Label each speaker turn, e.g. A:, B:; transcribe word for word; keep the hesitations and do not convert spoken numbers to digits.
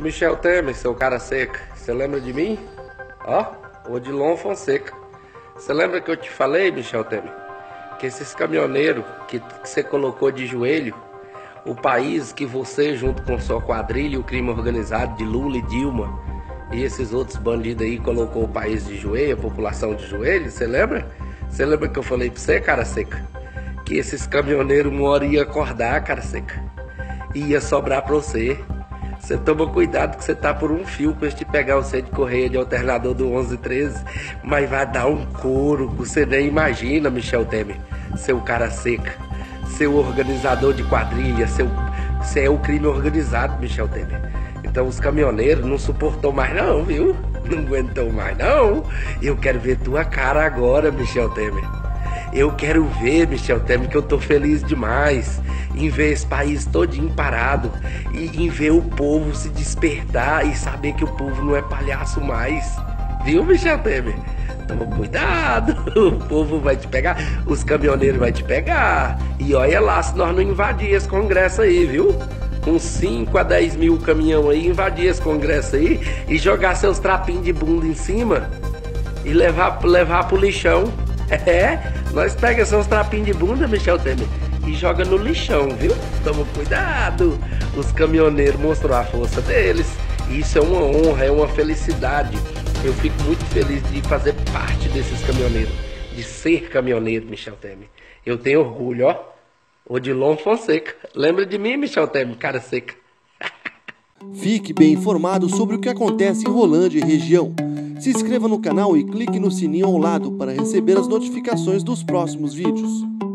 A: Michel Temer, seu cara seca, você lembra de mim? Ó, Odilon Fonseca. Você lembra que eu te falei, Michel Temer, que esses caminhoneiros que, que você colocou de joelho, o país que você, junto com sua quadrilha, o crime organizado de Lula e Dilma e esses outros bandidos aí, colocou o país de joelho, a população de joelho, você lembra? Você lembra que eu falei pra você, cara seca, que esses caminhoneiros uma hora ia acordar, cara seca, e ia sobrar pra você. Você toma cuidado que você tá por um fio com este pegar você de correia de alternador do onze treze, mas vai dar um couro que você nem imagina, Michel Temer, seu cara seca, seu organizador de quadrilha, seu, você é o crime organizado, Michel Temer. Então os caminhoneiros não suportou mais não, viu? Não aguentou mais não. Eu quero ver tua cara agora, Michel Temer. Eu quero ver, Michel Temer, que eu tô feliz demais em ver esse país todinho parado e em ver o povo se despertar e saber que o povo não é palhaço mais. Viu, Michel Temer? Toma cuidado, o povo vai te pegar, os caminhoneiros vai te pegar. E olha lá se nós não invadir esse congresso aí, viu? Com cinco a dez mil caminhão aí, invadir esse congresso aí e jogar seus trapinhos de bunda em cima e levar, levar pro lixão. É, nós pega seus trapinhos de bunda, Michel Temer, e joga no lixão, viu? Toma cuidado. Os caminhoneiros mostrou a força deles. Isso é uma honra, é uma felicidade. Eu fico muito feliz de fazer parte desses caminhoneiros, de ser caminhoneiro, Michel Temer. Eu tenho orgulho, ó. Odilon Fonseca. Lembra de mim, Michel Temer, cara seca?
B: Fique bem informado sobre o que acontece em Rolândia e região. Se inscreva no canal e clique no sininho ao lado para receber as notificações dos próximos vídeos.